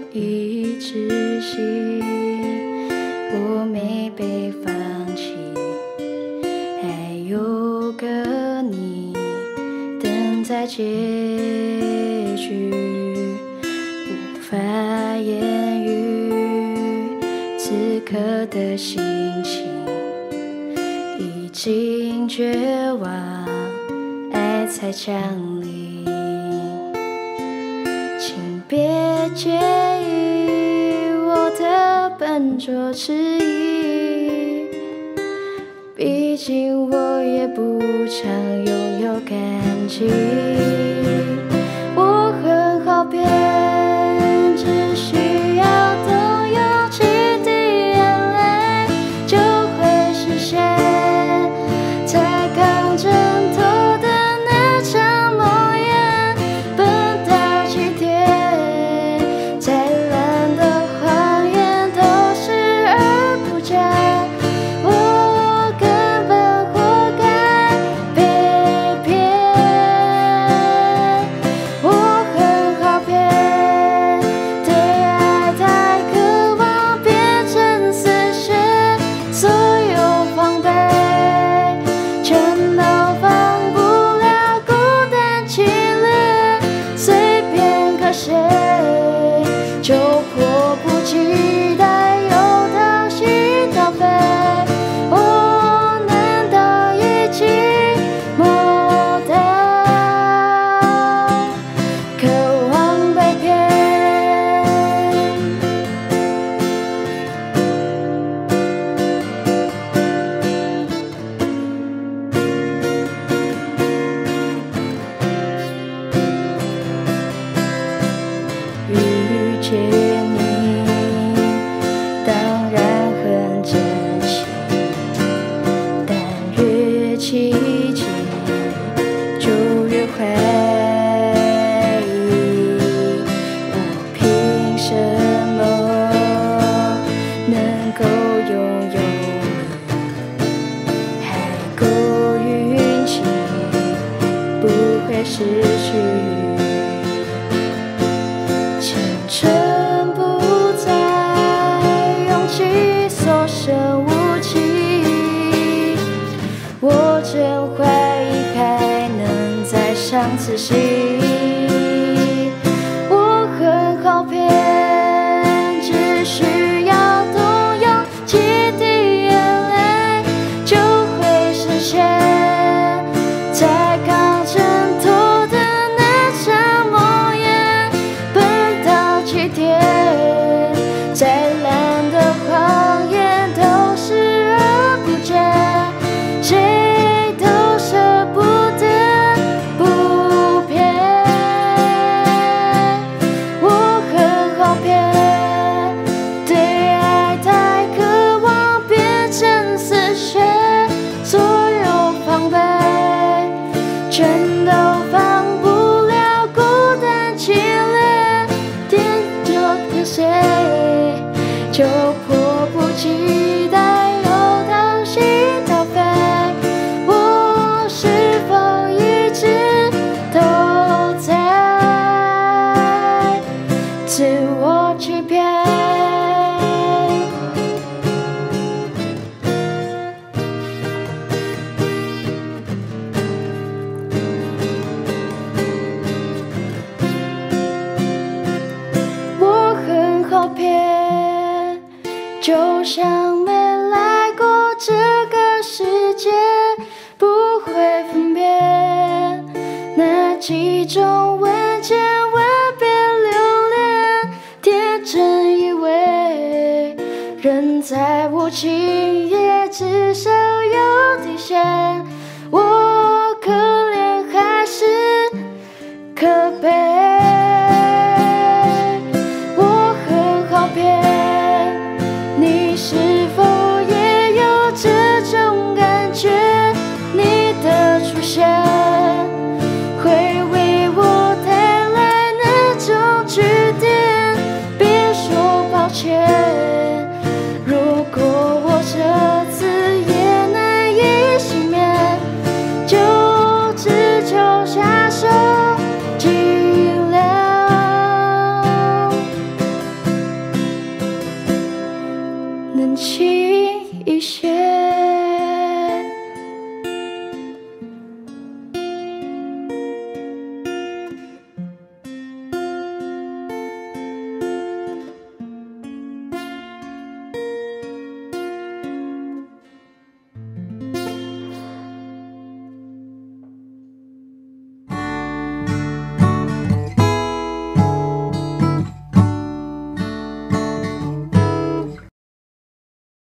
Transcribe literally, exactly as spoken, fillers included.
一直信我没被放弃，还有个你等在结局，无法言喻此刻的心情，已经绝望，爱才降临。请别介意我的笨拙迟疑，毕竟我也不常拥有感激。我很好骗，只需要多有几滴眼泪就会实现，才刚挣脱的那场梦魇，奔到起点，再烂的谎言都视而不见。我根本活该被骗，我很好骗，对爱太渴望变成死穴，所有防备全都防不了孤单侵略，随便个谁就迫不及待又掏心掏肺。哦，难道已经摸到渴望被骗？遇见你当然很珍惜，但越契机就越怀疑，我凭什么能够拥有你？还够运气，不会失去。青春不再，勇气所剩无几，我真怀疑还能再上次戏。我很好骗，只需要多用几滴眼泪就会实现，才刚挣脱的那场梦魇，奔到起点，再烂的谎言都视而不见，谁都舍不得不骗。我很好骗，对爱太渴望变成死穴，所有防备全都防不了孤单侵略，点着个谁就迫不及待又掏心掏肺。我是否一直都在自我欺骗？我很好骗，就像没来过这个世界，不会分辨哪几种文件未被留恋，天真以为人在无情，也至少有底线。我可怜还是可悲？